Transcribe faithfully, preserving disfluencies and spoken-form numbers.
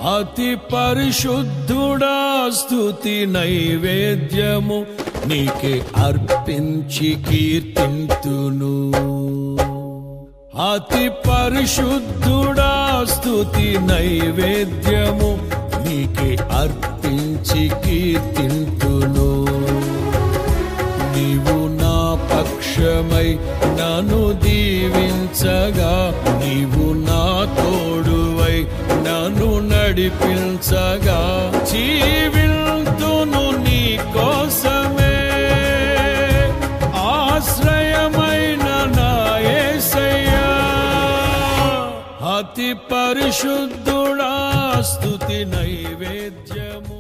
అతి పరిశుద్ధుడా స్తుతి నైవేద్యము నీకే అర్పించి కీర్తింతును. అతి పరిశుద్ధుడా స్తుతి నైవేద్యము నీకే అర్పించి కీర్తింతును. నీవు నా పక్షమై నన్ను దీవించగా, నీవు నా తోడువై నన్ను నడిపించగా, జీవింతును నీ కోసమే ఆశ్రయమైన నా యేసయ్యా. అతి పరిశుద్ధుడా స్తుతి నైవేద్యము